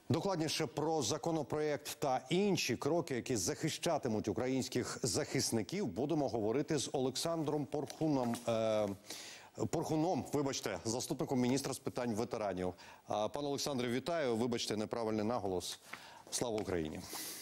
Докладніше про законопроєкт та інші кроки, які захищатимуть українських захисників, будемо говорити з Олександром Порхуном, заступником міністра з питань ветеранів. Пане Олександре, вітаю. Вибачте, неправильний наголос. Слава Україні.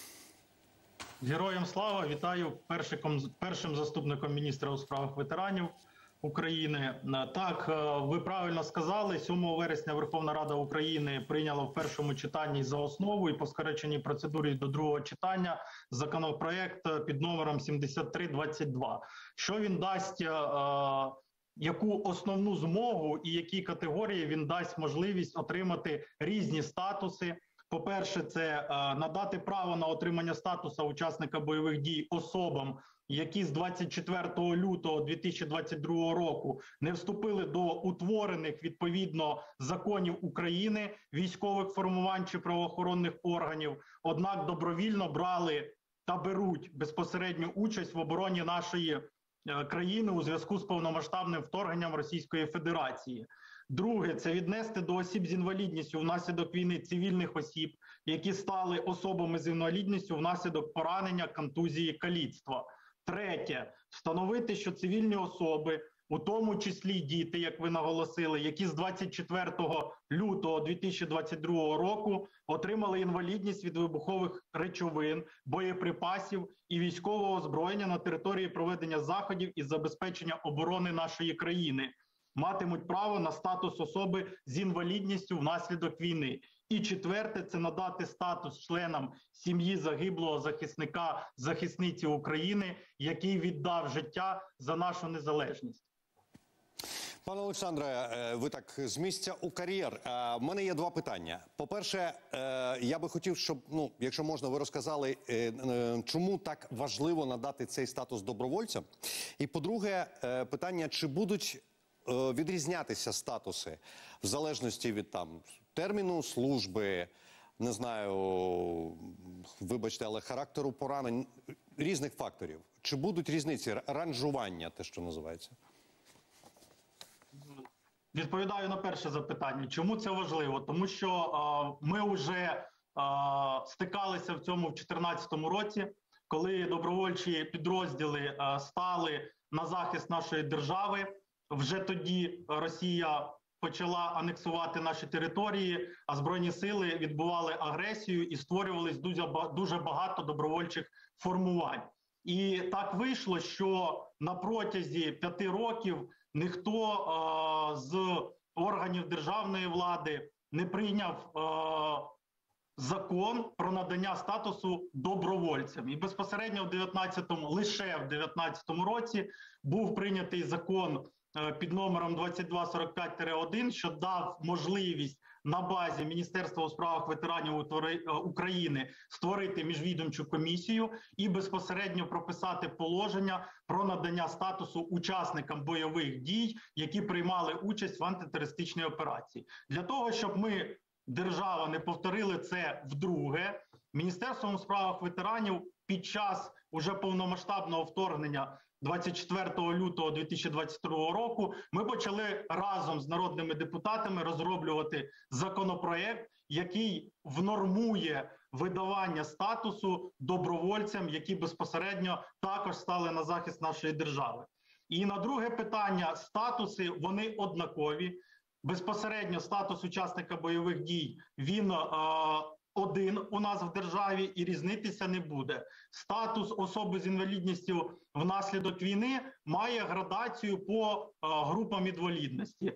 Героям слава. Вітаю першим заступником міністра у справах ветеранів України. Так, ви правильно сказали, 7 вересня Верховна Рада України прийняла в першому читанні за основу і по скороченій процедурі до другого читання законопроект під номером 7322. Що він дасть, яку основну змогу і які категорії він дасть можливість отримати різні статуси. По-перше, це надати право на отримання статусу учасника бойових дій особам, які з 24 лютого 2022 року не вступили до утворених відповідно законів України, військових формувань чи правоохоронних органів, однак добровільно брали та беруть безпосередню участь в обороні нашої країни у зв'язку з повномасштабним вторгненням Російської Федерації. Друге, це віднести до осіб з інвалідністю внаслідок війни цивільних осіб, які стали особами з інвалідністю внаслідок поранення, контузії, каліцтва. Третє, встановити, що цивільні особи, у тому числі діти, як ви наголосили, які з 24 лютого 2022 року отримали інвалідність від вибухових речовин, боєприпасів і військового озброєння на території проведення заходів із забезпечення оборони нашої країни, матимуть право на статус особи з інвалідністю внаслідок війни. І четверте, це надати статус членам сім'ї загиблого захисника, захисниці України, який віддав життя за нашу незалежність. Пане Олександре, ви так з місця у кар'єр. В мене є два питання. По-перше, я би хотів, щоб, якщо можна, ви розказали, чому так важливо надати цей статус добровольцям. І по-друге, питання, чи будуть відрізнятися статуси в залежності від терміну служби, не знаю, вибачте, але характеру поранень, різних факторів. Чи будуть різниці, ранжування, те, що називається? Відповідаю на перше запитання. Чому це важливо? Тому що ми вже стикалися в цьому в 2014 році, коли добровольчі підрозділи стали на захист нашої держави. Вже тоді Росія почала анексувати наші території, а Збройні сили відбували агресію і створювались дуже багато добровольчих формувань. І так вийшло, що на протязі 5 років ніхто з органів державної влади не прийняв закон про надання статусу добровольцям. І безпосередньо лише в 19-му році був прийнятий закон під номером 2245-1, що дав можливість на базі Міністерства у справах ветеранів України створити міжвідомчу комісію і безпосередньо прописати положення про надання статусу учасникам бойових дій, які приймали участь в антитерористичній операції. Для того, щоб ми, держава, не повторили це вдруге, Міністерством у справах ветеранів під час уже повномасштабного вторгнення 24 лютого 2022 року ми почали разом з народними депутатами розроблювати законопроект, який внормує видавання статусу добровольцям, які безпосередньо також стали на захист нашої держави. І на друге питання, статуси, вони однакові. Безпосередньо статус учасника бойових дій, він один у нас в державі і різнитися не буде. Статус особи з інвалідністю внаслідок війни має градацію по групам інвалідності.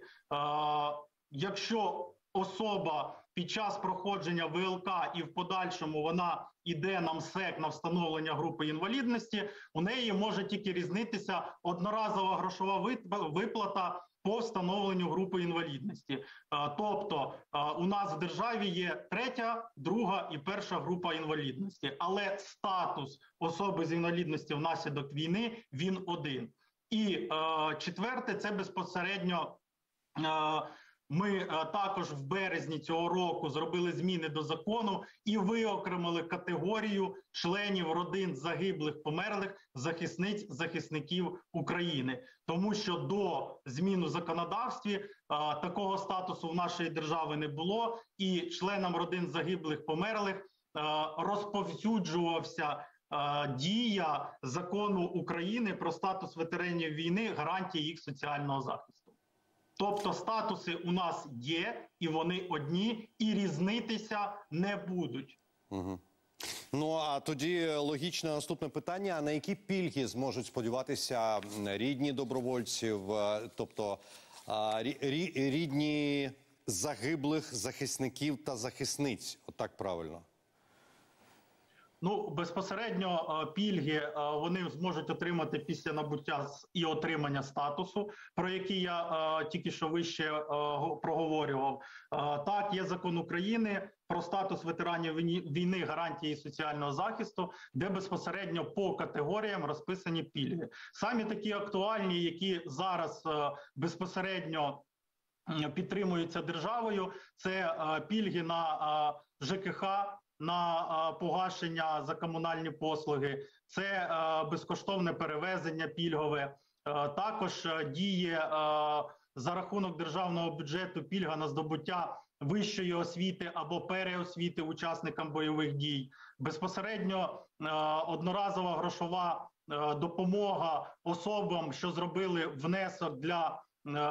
Якщо особа під час проходження ВЛК і в подальшому вона йде на МСЕК на встановлення групи інвалідності, у неї може тільки різнитися одноразова грошова виплата по встановленню групи інвалідності. Тобто у нас в державі є 3-я, 2-га і 1-ша група інвалідності, але статус особи з інвалідністю внаслідок війни, він один. І четверте, це безпосередньо Ми також в березні цього року зробили зміни до закону і виокремили категорію членів родин загиблих, померлих, захисниць, захисників України. Тому що до змін у законодавстві такого статусу в нашої держави не було, і членам родин загиблих, померлих розповсюджувався дія закону України про статус ветеранів війни, гарантії їх соціального захисту. Тобто статуси у нас є, і вони одні, і різнитися не будуть. Угу. Ну, а тоді логічне наступне питання, а на які пільги зможуть сподіватися рідні добровольців, тобто рідні загиблих захисників та захисниць? Отак правильно. Ну, безпосередньо пільги вони зможуть отримати після набуття і отримання статусу, про який я тільки що вище проговорював. Так, є закон України про статус ветеранів війни, гарантії соціального захисту, де безпосередньо по категоріям розписані пільги. Самі такі актуальні, які зараз безпосередньо підтримуються державою, це пільги на ЖКХ, на погашення за комунальні послуги, це безкоштовне перевезення пільгове, також діє за рахунок державного бюджету пільга на здобуття вищої освіти або переосвіти учасникам бойових дій, безпосередньо одноразова грошова допомога особам, що зробили внесок для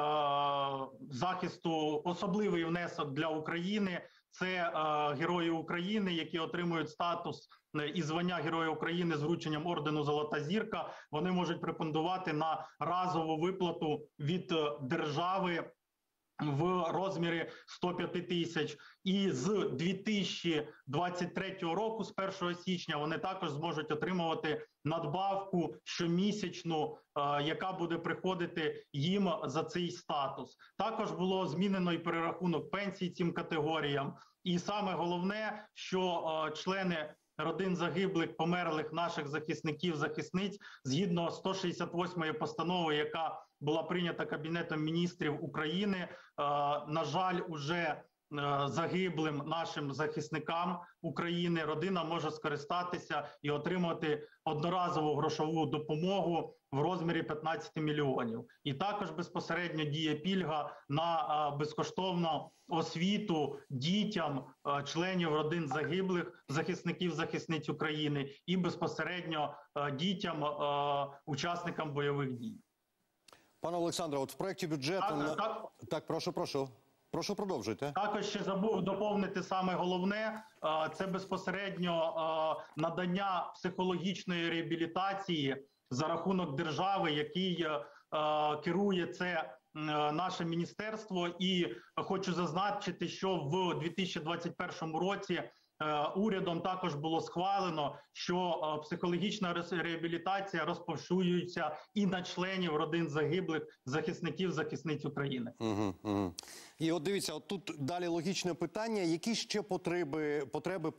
захисту, особливий внесок для України. Це герої України, які отримують статус і звання Героя України з врученням ордену «Золота зірка». Вони можуть претендувати на разову виплату від держави в розмірі 105 тисяч. І з 2023 року, з 1 січня, вони також зможуть отримувати надбавку щомісячну, яка буде приходити їм за цей статус. Також було змінено і перерахунок пенсій цим категоріям. І саме головне, що члени родин загиблих, померлих наших захисників, захисниць, згідно 168-ї постанови, яка була прийнята Кабінетом міністрів України, на жаль, уже загиблим нашим захисникам України родина може скористатися і отримати одноразову грошову допомогу в розмірі 15 мільйонів. І також безпосередньо діє пільга на безкоштовну освіту дітям членів родин загиблих, захисників, захисниць України і безпосередньо дітям, учасникам бойових дій. Пане Олександре, от в проєкті бюджету... Так, прошу. Прошу, продовжуйте. Також ще забув доповнити саме головне, це безпосередньо надання психологічної реабілітації за рахунок держави, який керує це наше міністерство. І хочу зазначити, що в 2021 році урядом також було схвалено, що психологічна реабілітація розпоширюється і на членів родин загиблих, захисників, захисниць України. І от дивіться, от тут далі логічне питання, які ще потреби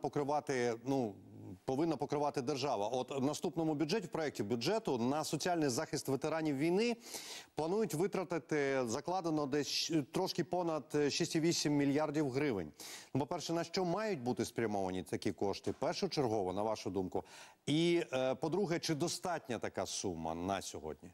повинна покривати держава. От в наступному бюджеті, в проєкті бюджету на соціальний захист ветеранів війни планують витратити, закладено десь трошки понад 6,8 мільярдів гривень. Ну, по-перше, на що мають бути спрямовані такі кошти? Першочергово, на вашу думку. І, по-друге, чи достатня така сума на сьогодні?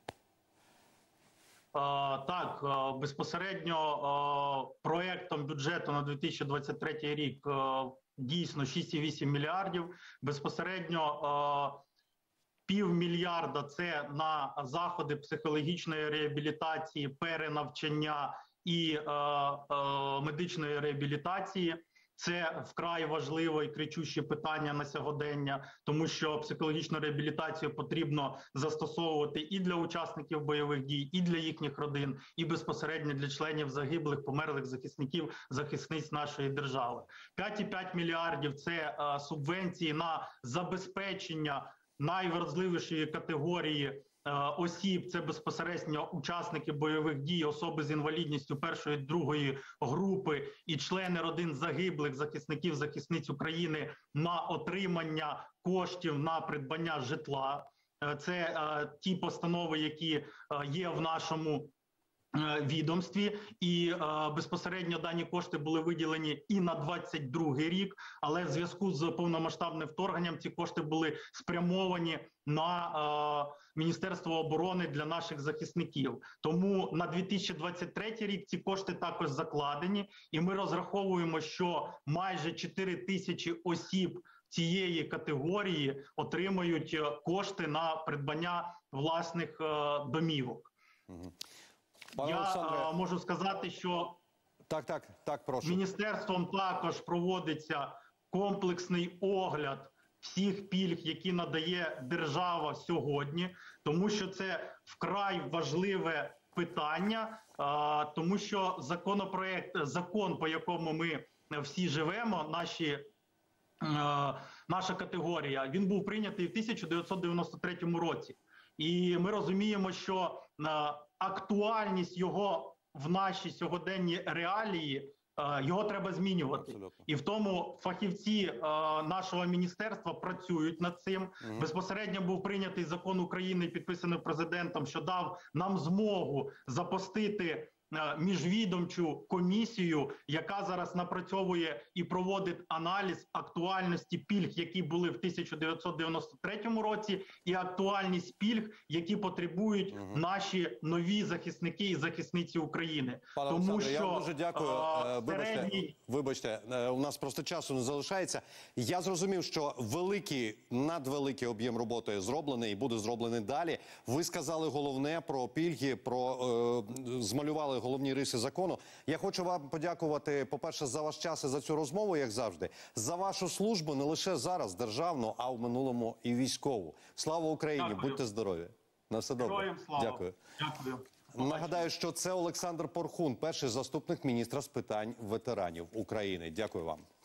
Так, безпосередньо проєктом бюджету на 2023 рік дійсно 6,8 мільярдів. Безпосередньо півмільярда – це на заходи психологічної реабілітації, перенавчання і медичної реабілітації. Це вкрай важливе і кричуще питання на сьогодення, тому що психологічну реабілітацію потрібно застосовувати і для учасників бойових дій, і для їхніх родин, і безпосередньо для членів загиблих, померлих захисників, захисниць нашої держави. 5,5 мільярдів – це субвенції на забезпечення найвразливішої категорії осіб, це безпосередньо учасники бойових дій, особи з інвалідністю першої, другої групи і члени родин загиблих, захисників, захисниць України на отримання коштів на придбання житла. Це ті постанови, які є в нашому відомстві, і безпосередньо дані кошти були виділені і на 22-й рік, але в зв'язку з повномасштабним вторгненням ці кошти були спрямовані на Міністерство оборони для наших захисників. Тому на 2023 рік ці кошти також закладені, і ми розраховуємо, що майже 4 тисячі осіб цієї категорії отримають кошти на придбання власних домівок. Я можу сказати, що прошу. міністерством також проводиться комплексний огляд всіх пільг, які надає держава сьогодні, тому що це вкрай важливе питання, тому що закон, по якому ми всі живемо, наша категорія, він був прийнятий в 1993 році. І ми розуміємо, що актуальність його в наші сьогоденні реалії, його треба змінювати. Абсолютно. І в тому фахівці нашого міністерства працюють над цим. Безпосередньо був прийнятий закон України, підписаний президентом, що дав нам змогу запустити міжвідомчу комісію, яка зараз напрацьовує і проводить аналіз актуальності пільг, які були в 1993 році, і актуальність пільг, які потребують наші нові захисники і захисниці України. Пане Олександре, я вам дуже дякую. Вибачте, у нас просто часу не залишається. Я зрозумів, що надвеликий об'єм роботи зроблений і буде зроблений далі. Ви сказали головне про пільги, змалювали головні риси закону. Я хочу вам подякувати, по-перше, за ваш час і за цю розмову, як завжди, за вашу службу не лише зараз державну, а в минулому і військову. Слава Україні! Дякую. Будьте здорові! На все добре. Героям слава. Дякую. Дякую. Нагадаю, що це Олександр Порхун, перший заступник міністра з питань ветеранів України. Дякую вам.